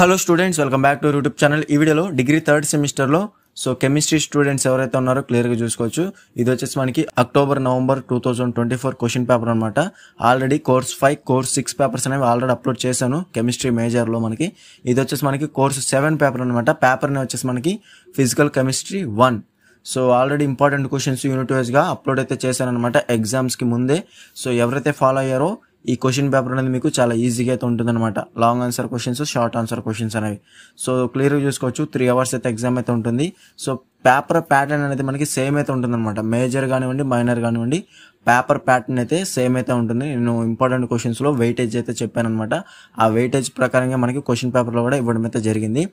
Hello students, welcome back to YouTube channel. ఈ వీడియోలో degree third semester లో chemistry students ఎవరైతే ఉన్నారో క్లియర్ గా చూసుకోవచ్చు. ఇది వచ్చేసి మనకి October-November 2024 క్వశ్చన్ పేపర్ అనమాట. ఆల్రెడీ కోర్స్ 5, కోర్స్ 6 పేపర్స్ అనేవి ఆల్రెడీ అప్లోడ్ చేశాను కెమిస్ట్రీ మేజర్ లో. మనకి ఇది వచ్చేసి మనకి కోర్స్ 7 పేపర్ అనమాట. పేపర్ ని వచ్చేసి మనకి physical chemistry 1. Already important questions unit wise గా అప్లోడ్ అయితే చేశాను అనమాట ఎగ్జామ్స్ కి ముందే. ఎవరైతే ఫాలో అయ్యారో ఈ క్వశ్చన్ పేపర్ అనేది మీకు చాలా ఈజీగా అయితే ఉంటుంది అనమాట. Long answer questions, short answer questions అనేవి క్లియర్ గా చూసుకోవచ్చు. 3 hours అయితే ఎగ్జామ్ అయితే ఉంటుంది. పేపర్ ప్యాటర్న్ అనేది మనకి సేమ్ అయితే ఉంటుంది అనమాట. మేజర్ కానివ్వండి, మైనర్ కానివ్వండి, పేపర్ ప్యాటర్న్ అయితే సేమ్ అయితే ఉంటుంది. నేను ఇంపార్టెంట్ క్వశ్చన్స్ లో వెయిటేజ్ అయితే చెప్పాను అనమాట. ఆ వెయిటేజ్ ప్రకారంగా మనకి క్వశ్చన్ పేపర్ లో కూడా ఇవ్వడం అయితే జరిగింది.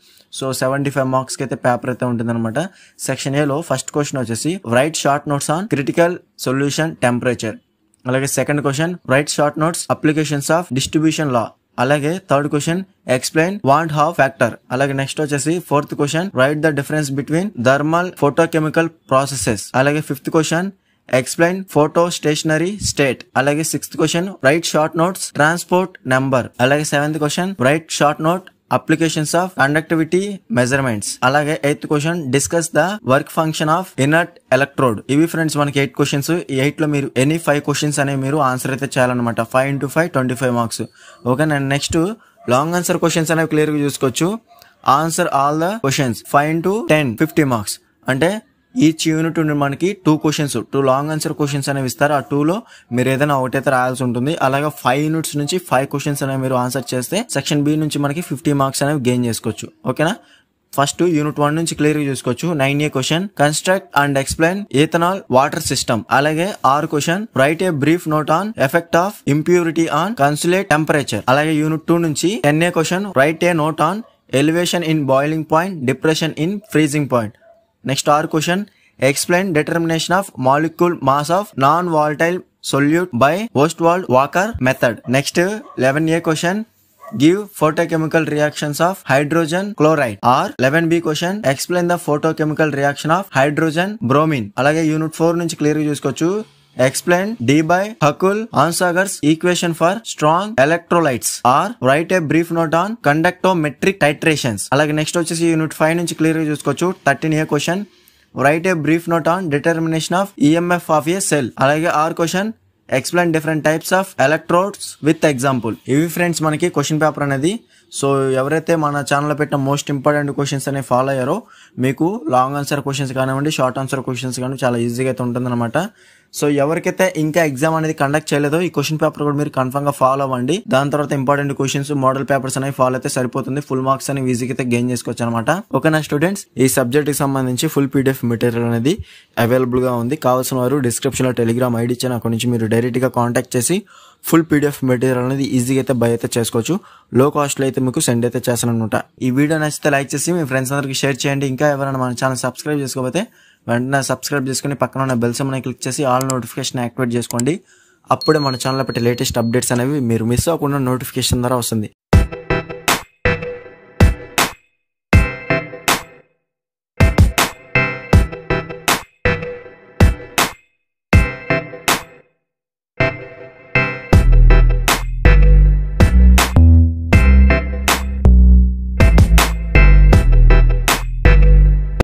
75 మార్క్స్ కి అయితే పేపర్ అయితే ఉంటుంది అనమాట. సెక్షన్ ఏ లో ఫస్ట్ క్వశ్చన్ వచ్చేసి write short notes on critical solution temperature. అలాగే second question write short notes applications of distribution law. అలాగే third question explain van't Hoff factor. అలాగే నెక్స్ట్ వచ్చేసి fourth question write the difference between thermal photochemical processes. అలాగే fifth question explain photo stationary state. అలాగే sixth question write short notes transport number. అలాగే seventh question write short note applications of conductivity measurements. అలాగే eighth question discuss the work function of inert electrode. ఇవి friends మనకి 8 questions. ఈ 8 లో మీరు any 5 questions అనేవి మీరు ఆన్సర్ అయితే చేయాలన్నమాట. 5 into 5 25 మార్క్స్. ఓకే, నేను నెక్స్ట్ లాంగ్ ఆన్సర్ క్వశ్చన్స్ అనేవి క్లియర్ గా చూసుకోవచ్చు. Answer all the questions 5 into 10 50 marks. అంటే ఈచ్ యూనిట్ మనకి 2 క్వశ్చన్స్, 2 లాంగ్ ఆన్సర్ క్వశ్చన్స్ అనేవి ఇస్తారు. ఆ 2 లో మీరు ఏదైనా ఒకటైతే రాయాల్సి ఉంటుంది. అలాగే 5 యూనిట్స్ నుంచి 5 క్వశ్చన్స్ అనేవి మీరు ఆన్సర్ చేస్తే సెక్షన్ బి నుంచి మనకి 50 మార్క్స్ అనేవి గెయిన్ చేసుకోవచ్చు. ఓకేనా, ఫస్ట్ యూనిట్ 1 నుంచి క్లియర్ గా చూసుకోవచ్చు. 9A question construct and explain ethanol water system. అలాగే 6 question write a brief note on effect of impurity on consolute temperature. అలాగే యూనిట్ 2 నుంచి 10A question write a note on elevation in boiling point, depression in freezing point. Next 6 question explain determination of molecule mass of non volatile solute by Ostwald Walker method. Next 11A question give photochemical reactions of hydrogen chloride. or 11B question explain the photochemical reaction of hydrogen bromine. అలాగే unit 4 నుంచి clear గా చూసుకోవచ్చు. Explain D by Huckel Onsager's equation for strong electrolytes. or write a brief note on conductometric titrations. అలాగే next వచ్చేసి unit 5 నుంచి clear గా చూసుకోవచ్చు. 13A question write a brief note on determination of EMF of a cell. అలాగే 6 question explain different types of electrodes with example. ఇవి friends మనకి question paper అనేది. ఎవరైతే మన ఛానల్ పెట్టిన మోస్ట్ ఇంపార్టెంట్ క్వశ్చన్స్ అనేవి ఫాలో అయ్యారో మీకు లాంగ్ ఆన్సర్ క్వశ్చన్స్ కానివ్వండి, షార్ట్ ఆన్సర్ క్వశ్చన్స్ కానీ చాలా ఈజీగా అయితే ఉంటుంది అనమాట. ఎవరికైతే ఇంకా ఎగ్జామ్ అనేది కండక్ట్ చేయలేదో ఈ క్వశ్చన్ పేపర్ కూడా మీరు కన్ఫర్మ్ గా ఫాలో అవ్వండి. దాని తర్వాత ఇంపార్టెంట్ క్వశ్చన్స్, మోడల్ పేపర్స్ అనేవి ఫాలో అయితే సరిపోతుంది. ఫుల్ మార్క్స్ అనేవి ఈజీగా అయితే గెయిన్ చేసుకోవచ్చు అనమాట. ఓకేనా స్టూడెంట్స్, ఈ సబ్జెక్ట్ కి సంబంధించి ఫుల్ PDF మెటీరియల్ అనేది అవైలబుల్ గా ఉంది. కావాల్సిన వారు డిస్క్రిప్షన్ లో టెలిగ్రామ్ ఐడి ఇచ్చాను, అక్కడ నుంచి మీరు డైరెక్ట్ గా కాంటాక్ట్ చేసి ఫుల్ PDF మెటీరియల్ అనేది ఈజీగా అయితే బై అయితే చేసుకోవచ్చు. లో కాస్ట్ లో అయితే మీకు సెండ్ అయితే చేస్తాను అనమాట. ఈ వీడియో నచ్చితే లైక్ చేసి మీ ఫ్రెండ్స్ అందరికి షేర్ చేయండి. ఇంకా ఎవరైనా మన ఛానల్ సబ్స్క్రైబ్ చేసుకోకపోతే వెంటనే సబ్స్క్రైబ్ చేసుకుని పక్కన ఉన్న బెల్ సింబల్ క్లిక్ చేసి ఆల్ నోటిఫికేషన్ యాక్టివేట్ చేసుకోండి. అప్పుడే మన ఛానల్ పెట్టే లేటెస్ట్ అప్డేట్స్ అనేవి మీరు మిస్ అవ్వకుండా నోటిఫికేషన్ ద్వారా వస్తుంది.